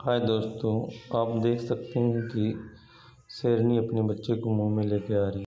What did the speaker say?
हाय दोस्तों, आप देख सकते हैं कि शेरनी अपने बच्चे को मुंह में लेके आ रही है।